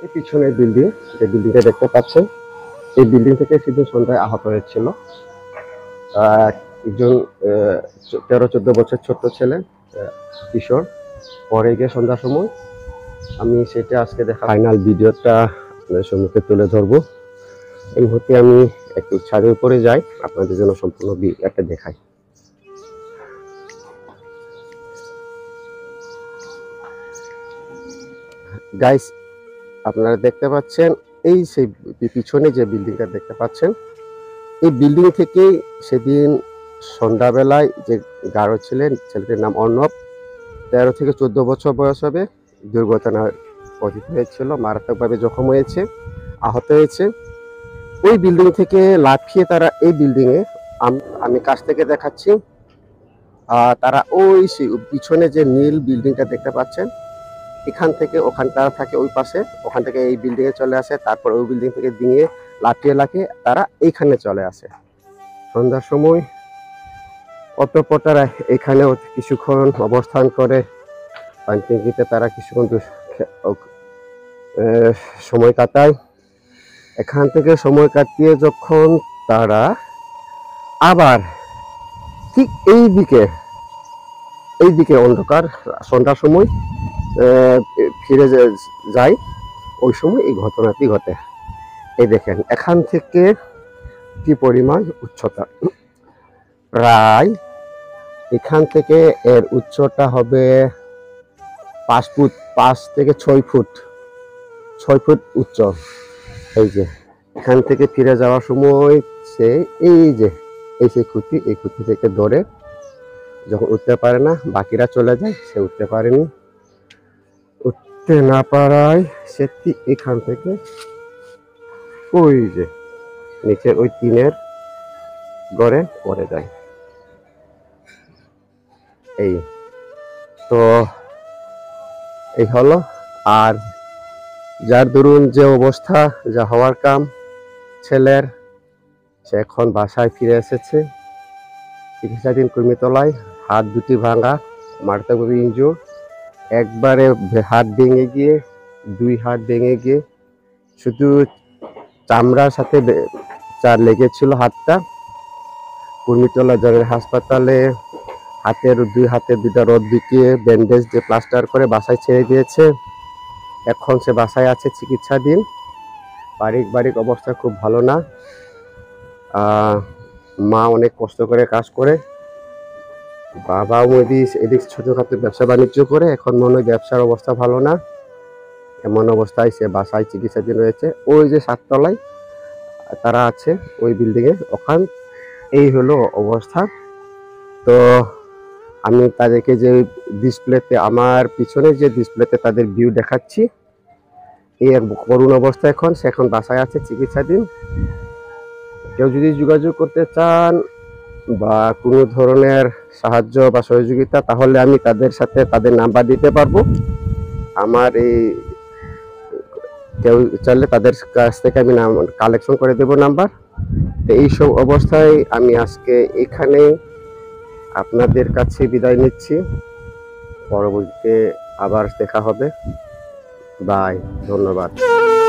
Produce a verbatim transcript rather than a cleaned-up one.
এই পিছনের বিল্ডিং, যে বিল্ডিংটা দেখতে পাচ্ছেন, এই বিল্ডিং থেকে সেদিন সন্ধ্যায় আহত হয়েছিল একজন তেরো চোদ্দ বছর ছোট্ট ছেলে, কিশোর। পরে গিয়ে সন্ধ্যার সময় আমি সেটা আজকে দেখা ফাইনাল ভিডিওটা আপনাদের সম্মুখে তুলে ধরবো। এই মুহূর্তে আমি একটু ছাদের উপরে যাই, আপনাদের জন্য সম্পূর্ণ একটা দেখাই। গাইস, আপনারা দেখতে পাচ্ছেন এই সেই পিছনে যে বিল্ডিংটা দেখতে পাচ্ছেন, এই বিল্ডিং থেকেই সেদিন সন্ধ্যাবেলায় যে গারো ছিলেন, ছেলেটির নাম অর্ণব, তেরো থেকে চোদ্দ বছর বয়স হবে, দুর্ঘটনায় পতিত হয়েছিল, মারাত্মকভাবে জখম হয়েছে, আহত হয়েছে। ওই বিল্ডিং থেকে লাফিয়ে তারা এই বিল্ডিংয়ে, আমি কাছ থেকে দেখাচ্ছি, তারা ওই সেই পিছনে যে নীল বিল্ডিংটা দেখতে পাচ্ছেন, এখান থেকে ওখান তারা থাকে ওই পাশে, ওখান থেকে এই বিল্ডিংয়ে চলে আসে, তারপর ওই বিল্ডিং থেকে দিয়ে লাফিয়ে লাফিয়ে তারা এইখানে চলে আসে সন্ধ্যার সময়। অতঃপর তারা এখানে কিছুক্ষণ অবস্থান করে, পানটিঙ্গিতে তারা কিছুক্ষণ সময় কাটায়। এখান থেকে সময় কাটিয়ে যখন তারা আবার ঠিক এই দিকে এই দিকে অন্ধকার সন্ধ্যার সময় ফিরে যায়, ওই সময় এই ঘটনাটি ঘটে। এই দেখেন এখান থেকে কি পরিমাণ উচ্চতা, প্রায় এখান থেকে এর উচ্চতা হবে পাঁচ ফুট, পাঁচ থেকে ছয় ফুট ছয় ফুট উচ্চ। এই যে এখান থেকে ফিরে যাওয়ার সময় সে এই যে এই সেই খুঁটি, এই খুঁটি থেকে ধরে যখন উঠতে পারে না, বাকিরা চলে যায়, সে উঠতে পারেনি। উঠতে না পারায় সে এখান থেকে ওই যে নিচে ওই টিনের ঘরে পড়ে যায়। এই তো এই হলো। আর যার দরুন যে অবস্থা, যা হওয়ার কাম ছেলের, সে এখন বাসায় ফিরে এসেছে চিকিৎসাধীন কুর্মিতলায়। হাত দুটি ভাঙা, মারাত্মকভাবে ইনজুর, একবারে হাত ভেঙে গিয়ে, দুই হাত ভেঙে গিয়ে শুধু চামড়ার সাথে চার লেগেছিল হাতটা। কুর্মিতলা জেনারেল হাসপাতালে হাতের দুই হাতের দুটা রড ঢুকিয়ে ব্যান্ডেজ দিয়ে প্লাস্টার করে বাসায় ছেড়ে দিয়েছে। এখন সে বাসায় আছে চিকিৎসাধীন। পারিবারিক অবস্থা খুব ভালো না। মা অনেক কষ্ট করে কাজ করে, বাবাও এদিক এদিক ছোটখাটো ব্যবসা বাণিজ্য করে। এখন মনে হয় ব্যবসার অবস্থা ভালো না, এমন অবস্থায় সে বাসায় চিকিৎসাধীন রয়েছে। ওই যে সাততলায় তারা আছে, ওই বিল্ডিংয়ে, ওখান এই হলো অবস্থা। তো আমি তাদেরকে যে ডিসপ্লেতে, আমার পিছনে যে ডিসপ্লেতে তাদের ভিউ দেখাচ্ছি, এই করুণ অবস্থা এখন। সে এখন বাসায় আছে চিকিৎসাধীন। কেউ যদি যোগাযোগ করতে চান বা কোনো ধরনের সাহায্য বা সহযোগিতা, তাহলে আমি তাদের সাথে তাদের নাম্বার দিতে পারবো। আমার এই কেউ চাইলে তাদের কাছ থেকে আমি নাম কালেকশন করে দেব নাম্বার। তো এইসব অবস্থায় আমি আজকে এখানে আপনাদের কাছে বিদায় নিচ্ছি। পরবর্তীতে আবার দেখা হবে। বাই, ধন্যবাদ।